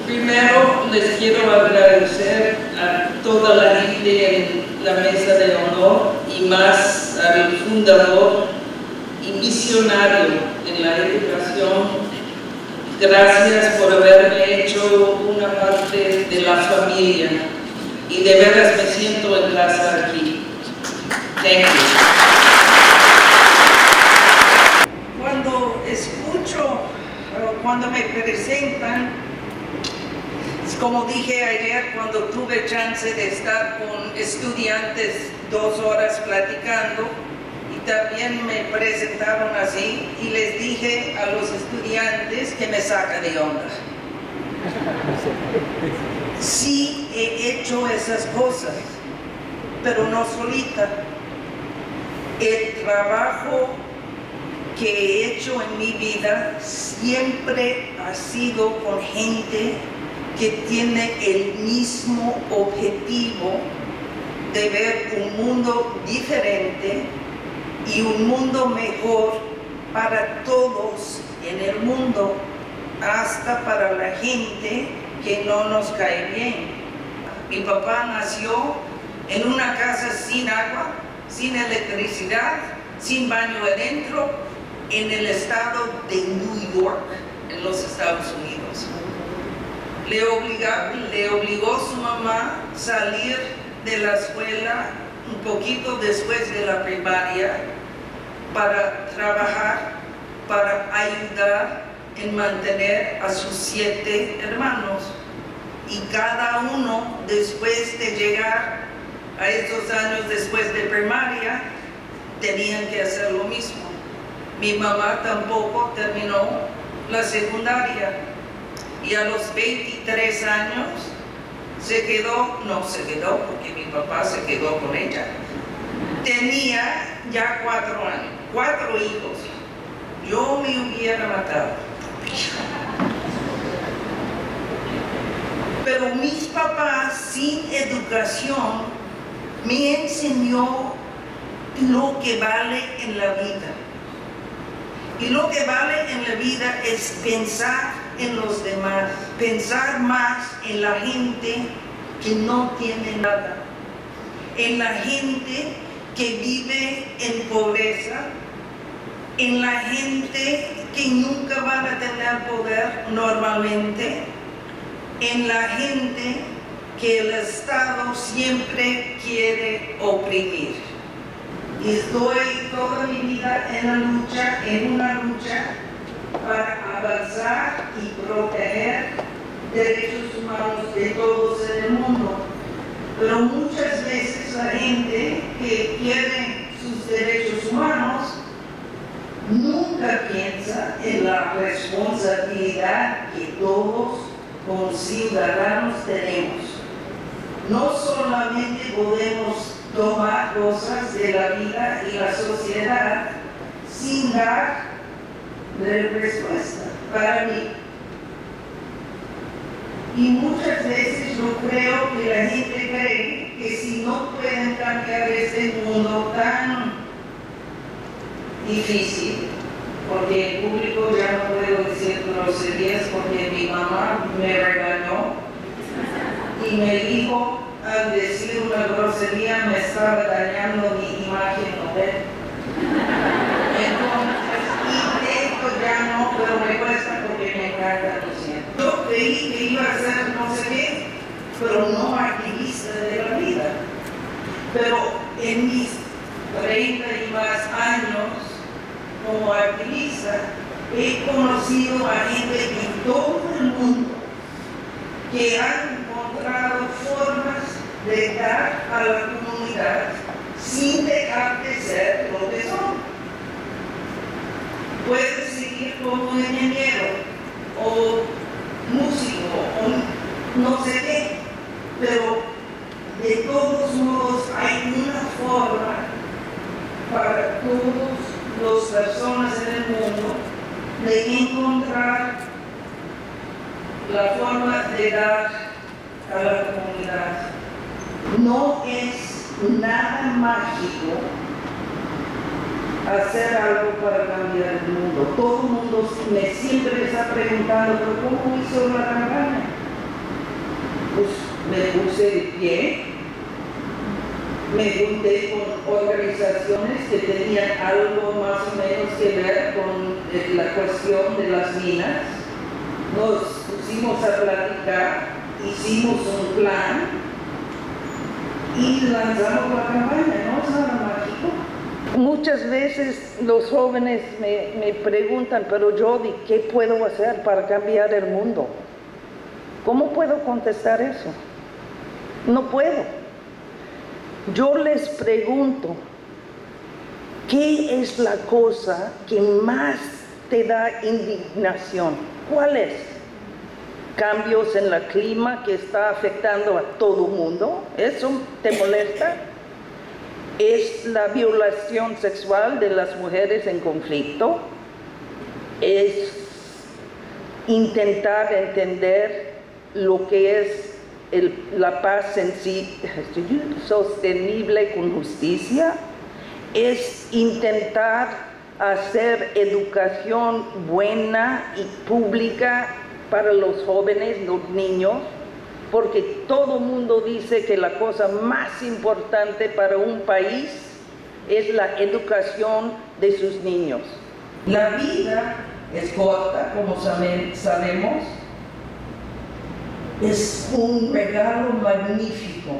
Primero les quiero agradecer a toda la gente en la mesa de honor y más al fundador y misionario en la educación. Gracias por haberme hecho una parte de la familia y de veras me siento en casa aquí. Thank you. Cuando escucho, cuando me presentan, como dije ayer, cuando tuve chance de estar con estudiantes 2 horas platicando, y también me presentaron así, y les dije a los estudiantes que me saca de onda. Sí he hecho esas cosas, pero no solita. El trabajo que he hecho en mi vida siempre ha sido con gente que tiene el mismo objetivo de ver un mundo diferente y un mundo mejor para todos en el mundo, hasta para la gente que no nos cae bien. Mi papá nació en una casa sin agua, sin electricidad, sin baño adentro, en el estado de New York, en los Estados Unidos. Le obligó su mamá a salir de la escuela un poquito después de la primaria para trabajar, para ayudar en mantener a sus 7 hermanos. Y cada uno, después de llegar a estos años después de primaria, tenían que hacer lo mismo. Mi mamá tampoco terminó la secundaria y a los 23 años no se quedó porque mi papá se quedó con ella. Tenía ya 4 hijos. Yo me hubiera matado. Pero mis papás sin educación me enseñó lo que vale en la vida. Y lo que vale en la vida es pensar en los demás, pensar más en la gente que no tiene nada, en la gente que vive en pobreza, en la gente que nunca van a tener poder normalmente, en la gente que el Estado siempre quiere oprimir. Y estoy toda mi vida en una lucha para avanzar y proteger derechos humanos de todos en el mundo. Pero muchas veces la gente que quiere sus derechos humanos nunca piensa en la responsabilidad que todos como ciudadanos tenemos. No solamente podemos tomar cosas de la vida y la sociedad sin dar respuesta para mí. Y muchas veces yo creo que la gente cree que si no pueden cambiar este mundo tan difícil, porque el público ya no puedo decir groserías porque mi mamá me regañó y me dijo, al decir una grosería me estaba dañando mi imagen, ¿no ven? Entonces, intento ya no, pero me cuesta porque me encanta, lo siento. Yo creí que iba a ser no sé qué, pero no activista de la vida. Pero en mis 30 y más años como activista, he conocido a gente en todo el mundo que han encontrado formas de dar a la comunidad sin dejar de ser lo que son. Puedes seguir como ingeniero o músico o no sé qué, pero de todos modos hay una forma para todas las personas en el mundo de encontrar la forma de dar a la comunidad. No es nada mágico hacer algo para cambiar el mundo. Todo el mundo siempre me está preguntando, ¿pero cómo hizo la campaña? puse de pie, me junté con organizaciones que tenían algo más o menos que ver con la cuestión de las minas. Nos pusimos a platicar, hicimos un plan y lanzamos la campaña, ¿no es nada mágico? Muchas veces los jóvenes me preguntan, pero Jody, ¿qué puedo hacer para cambiar el mundo? ¿Cómo puedo contestar eso? No puedo. Yo les pregunto, ¿qué es la cosa que más te da indignación? ¿Cuál es? ¿Cambios en el clima que está afectando a todo el mundo? ¿Eso te molesta? ¿Es la violación sexual de las mujeres en conflicto? ¿Es intentar entender lo que es la paz sostenible con justicia? ¿Es intentar hacer educación buena y pública para los jóvenes, los niños? Porque todo el mundo dice que la cosa más importante para un país es la educación de sus niños. La vida es corta, como sabemos. Es un regalo magnífico.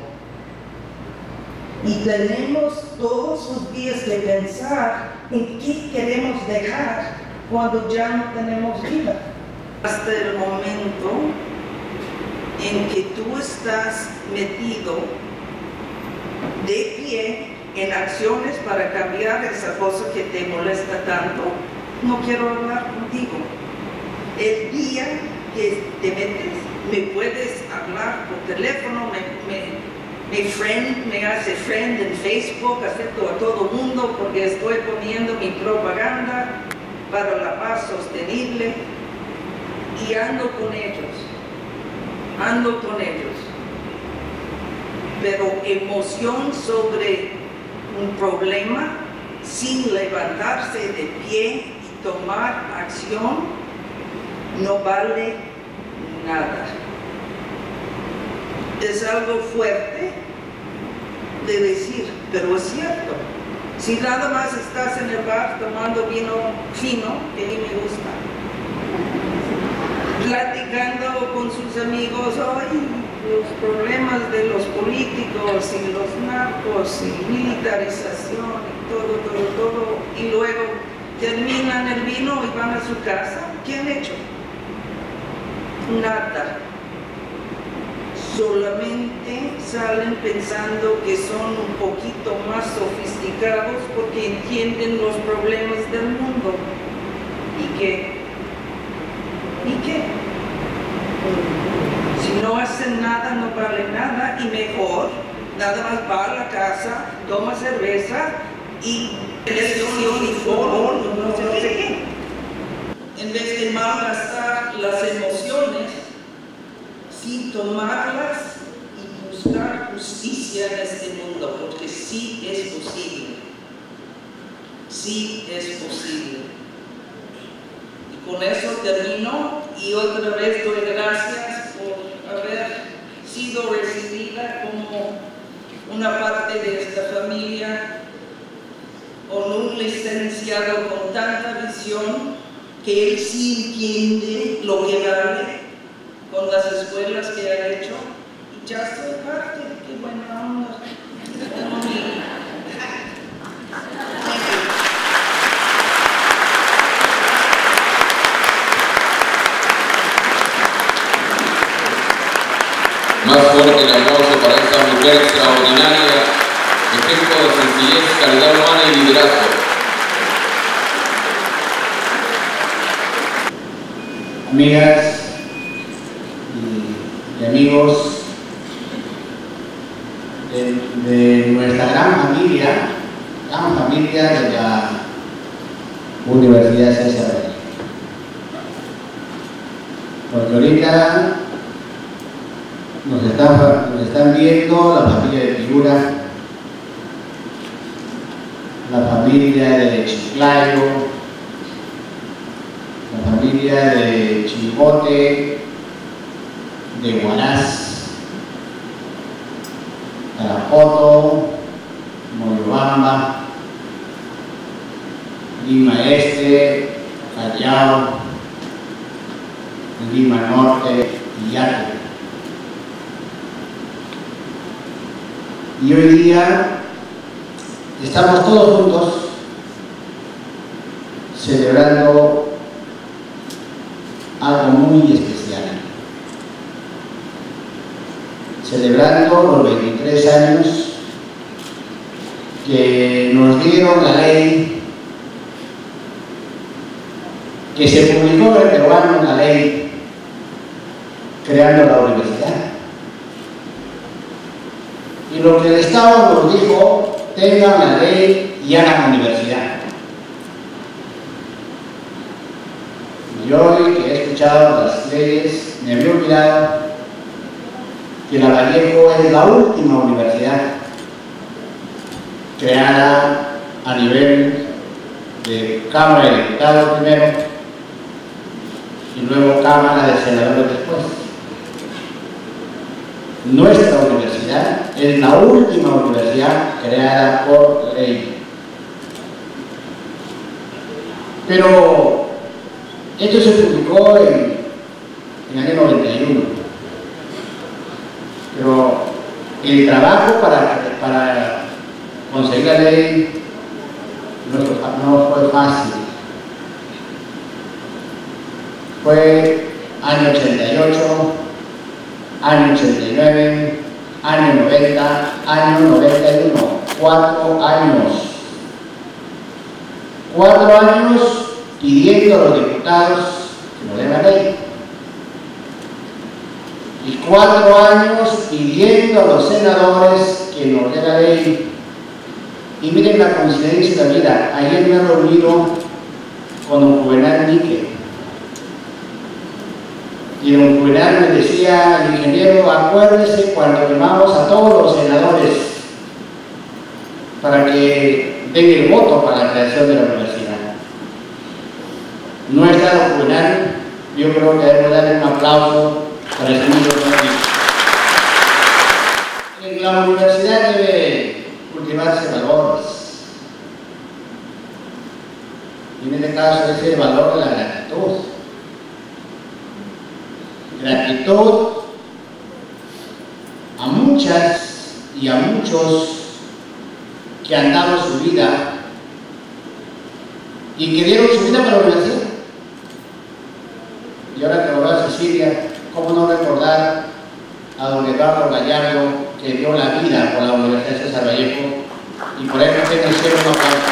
Y tenemos todos los días que pensar en qué queremos dejar cuando ya no tenemos vida. Hasta el momento en que tú estás metido de pie en acciones para cambiar esa cosa que te molesta tanto, no quiero hablar contigo. El día que te metes, me puedes hablar por teléfono, me hace friend en Facebook, acepto a todo el mundo porque estoy poniendo mi propaganda para la paz sostenible y ando con ellos. Pero emoción sobre un problema sin levantarse de pie y tomar acción no vale nada. Es algo fuerte de decir, pero es cierto. Si nada más estás en el bar tomando vino fino, que a mí me gusta, platicando con sus amigos, ay, los problemas de los políticos y los narcos y militarización y todo, y luego terminan el vino y van a su casa, ¿qué han hecho? Nada. Solamente salen pensando que son un poquito más sofisticados porque entienden los problemas del mundo. ¿Y qué? Si no hacen nada, no vale nada, y mejor, nada más va a la casa, toma cerveza y televisión y fútbol, no sé qué. En vez de malgastar las emociones, sin tomarlas y buscar justicia en este mundo, porque sí es posible. Sí es posible. Y con eso termino y otra vez doy gracias por haber sido recibida como una parte de esta familia, con un licenciado con tanta visión que él sí entiende lo que vale con las escuelas que ha hecho, y ya soy parte. Qué buena onda. Más fuerte el aplauso para esta mujer extraordinaria, ejemplo de sencillez, calidad humana y liderazgo. Amigas y amigos de nuestra gran familia de la Universidad César Vallejo. Porque ahorita nos están viendo la familia de Piura, la familia de Chiclayo, la familia de Chimbote, de Huaraz, Tarapoto, Moyobamba, Lima Este, Callao, Lima Norte y Yaque. Y hoy día estamos todos juntos celebrando algo muy especial. Celebrando los 23 años que nos dieron la ley, que se publicó en el peruano la ley creando la universidad. Y lo que el Estado nos dijo, tengan la ley y hagan universidad. Y hoy que he escuchado las leyes, me había olvidado que la Vallejo es la última universidad creada a nivel de Cámara de Diputados primero y luego Cámara de Senadores después. Nuestra universidad es la última universidad creada por ley. Pero esto se publicó en el año 91. Pero el trabajo para conseguir la ley no fue fácil. Fue año 88, año 89, año 90, año 91, 4 años. 4 años pidiendo a los diputados que nos den la ley. Y 4 años pidiendo a los senadores que nos den la ley. Y miren la coincidencia de la vida. Ayer me he reunido con don Juvenal Níquel. Y don Juvenal me decía, el ingeniero, acuérdese cuando llamamos a todos los senadores para que den el voto para la creación de la universidad. No está don Juvenal, yo creo que debemos darle un aplauso para el señor. En la universidad debe cultivarse valores. Y en este caso es el valor de la gratitud. Gratitud a muchas y a muchos que han dado su vida y que dieron su vida para la universidad. Y ahora que lo veo a Cecilia, ¿cómo no recordar a don Eduardo Gallardo, que dio la vida por la Universidad César Vallejo? Y por ahí nos tiene hicieron una pausa.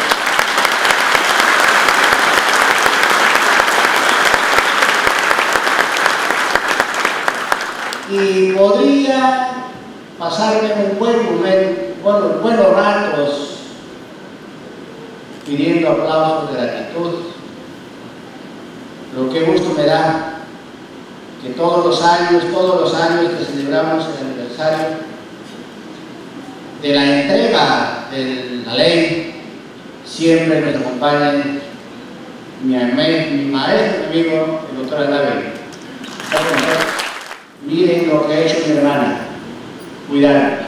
Y podría pasarme un buen momento, buenos ratos pidiendo aplausos de gratitud. Lo que gusto me da que todos los años que celebramos el aniversario de la entrega de la ley, siempre nos acompañen mi maestro, mi amigo, el doctor Alave. Miren lo que ha hecho mi hermana, cuidar.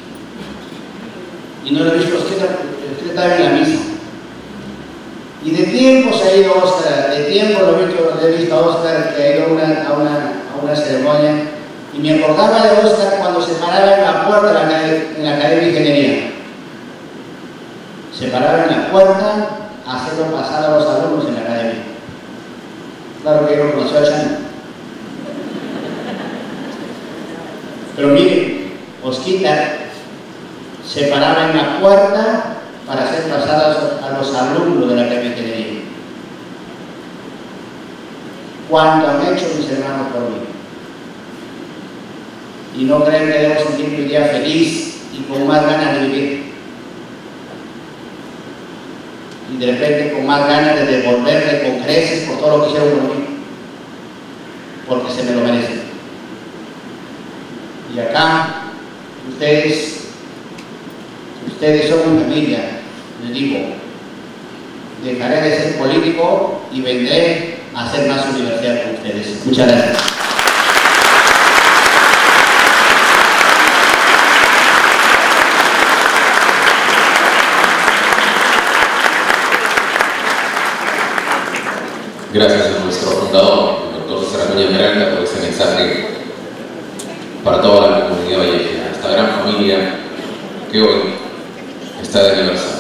Y no lo he visto, usted estaba en la misa. Y de tiempo se ha ido Oscar, de tiempo lo he visto a Oscar que ha ido a una ceremonia. Y me acordaba de Oscar cuando se paraba en la puerta en la Academia de Ingeniería. Se paraba en la puerta a hacerlo pasar a los alumnos en la academia. Claro que yo lo conocí a Chana. Pero miren, Osquita se paraba en la puerta para hacer pasar a los alumnos de la Academia de Ingeniería. ¿Cuánto han hecho mis hermanos por mí? Y no creen que debo sentirme un día feliz y con más ganas de vivir. Y de repente con más ganas de devolverle con creces por todo lo que hicieron por mí. Porque se me lo merecen. Y acá, ustedes son mi familia, les digo, dejaré de ser político y vendré a hacer más universidad con ustedes. Muchas gracias. Gracias a nuestro fundador, el doctor César Acuña Miranda, por ese mensaje para toda la comunidad vallejera, esta gran familia que hoy está de aniversario.